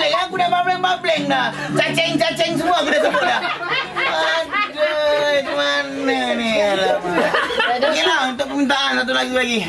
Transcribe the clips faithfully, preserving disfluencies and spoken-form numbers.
bableng. Aku dah bableng-bableng dah. Cacing-cacing semua aku dah sebut dah. Aduh, itu mana ni? Alamak. Okeylah, untuk permintaan satu lagu lagi.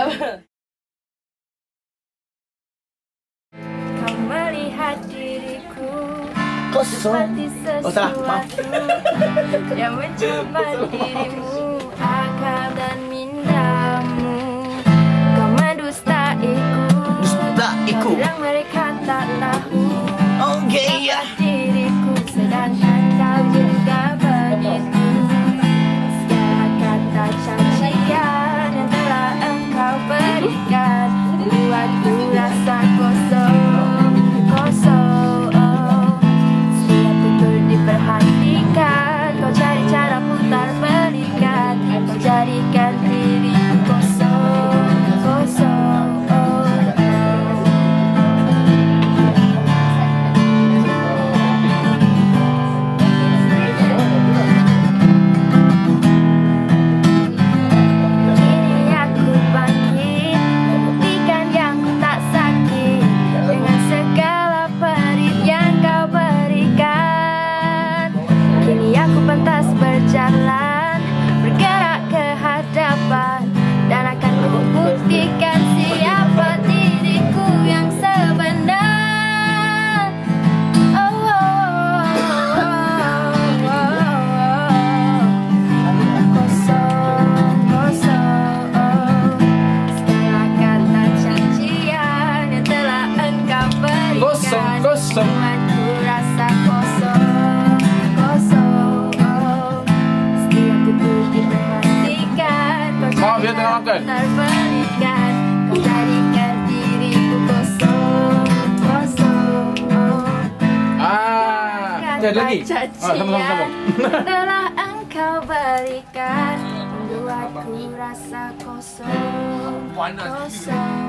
Kau melihat diriku Kosong. Oh salah, maaf. Yang mencoba dirimu, akal dan mindamu. Kau mendustaiku, Dustaiku. kau bilang mereka tak tahu. Okey ya. Diriku sedangkan kau juga begitu. Segala kata cacian yang telah engkau berikan buatku rasa kosong, kosong. Setiap tutur diperhatikan, kau cari cara putar balikan, kau jadikan diriku kosong, kosong. Berjalan, bergerak ke hadapan, dan akan kubuktikan siapa diriku yang sebenar. Oh, oh, oh, oh, oh. Kosong, kosong. Segala kata cacian yang telah engkau berikan, Kosong, kosong. buatku rasa kosong, kosong. Maaf ya tengah makan. Terbalikan, kau jadikan diriku kosong, kosong. Ah, ada lagi. Ah, sama-sama. Telah engkau berikan, membuatku rasa kosong, kosong.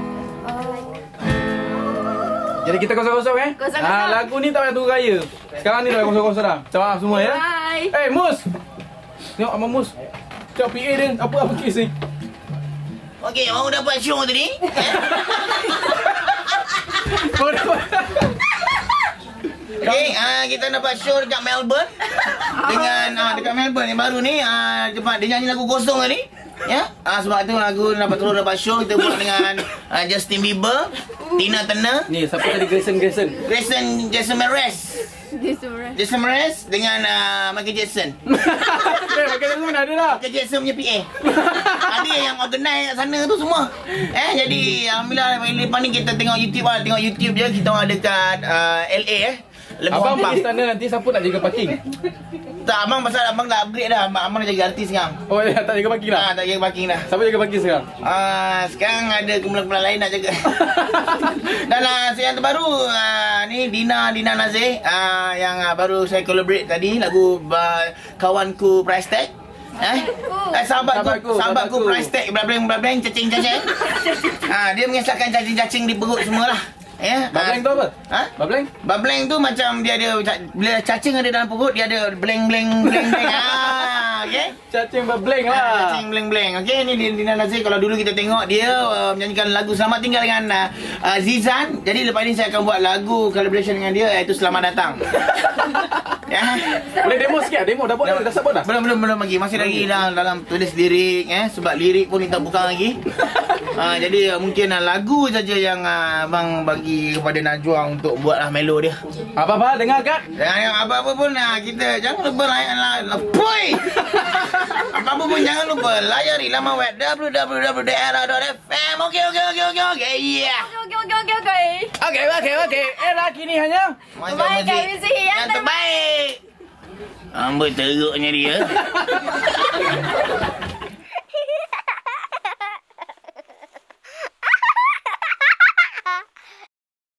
Jadi kita kosong-kosong eh? Kosong-kosong. Ah, lagu ni tak payah tunggu raya. Sekarang ni dah kosong-kosong dah. Minta maaf semua ya. Bye. Eh, Mus. Tengok Abang Mus. Tengok P A dia. Apa-apa kes ni? Okey, mau dapat show tadi? Kau dapat. Okey, uh, kita dapat show dekat Melbourne. Dengan uh, dekat Melbourne yang baru ni, uh, cepat dia nyanyi lagu kosong tadi. Ya, uh, sebab tu lagu dapat turun dapat show kita buat dengan uh, Justin Bieber, Tina Turner, Ni siapa tadi Grayson Grayson? Grayson Jason Mraz. Jason Mraz dengan uh, Michael Jackson. Eh, Michael Jackson mana ada dah? Michael Jackson punya P A. Ada yang organize kat sana tu semua. Eh, jadi alhamdulillah lepas ni kita tengok YouTube lah, tengok YouTube je kita orang dekat uh, L A eh. Lebih Abang gampang. pergi sana nanti siapa nak jaga parking? Tak, abang pasal abang dah upgrade dah. Abang, abang dah jaga artis sekarang. Oh ya, tak jaga parking dah? Ah, tak jaga parking dah. Siapa jaga parking sekarang? Ah, sekarang ada kumpulan-kumpulan lain nak jaga. Dan uh, yang terbaru uh, ni Dina Dina Nazir uh, yang uh, baru saya collaborate tadi lagu uh, Kawanku Price Tag. Eh? eh sahabatku, Sahabatku, sahabatku sahabatku. Price Tag, blableng blableng cacing cacing. Ah, dia mengesahkan cacing-cacing di perut semualah. Ya. Bableng tu apa? Ha? Bableng? Bableng tu macam dia ada bila cacing ada dalam perut dia ada bleng bleng bleng bleng. Ah, okey. Cacing bableng lah. Cacing bleng-bleng. Okey, ni Dina Nazir kalau dulu kita tengok dia uh, menyanyikan lagu Selamat Tinggal dengan uh, uh, Zizan. Jadi lepas ni saya akan buat lagu collaboration dengan dia iaitu Selamat Datang. Ya. Boleh demo sikit? Demo dah buat dah, dah support dah? Belum belum belum lagi. Masih lagi dalam dalam tulis lirik eh sebab lirik pun kita buka lagi. uh, jadi uh, mungkin uh, lagu saja yang uh, abang bagi kepada Najwa untuk buatlah melo dia. Apa-apa dengar kat? Jangan apa-apa pun uh, kita jangan lupa layan lah. Poi. Apa-apa pun jangan lupa layari laman web w w w dot era dot f m. Okey okey okey okey okey. Yeah. Okey, okey, okey, okey. Okey okey okey. Era kini hanya Memainkan muzik yang yang terbaik. Amboi teruknya dia.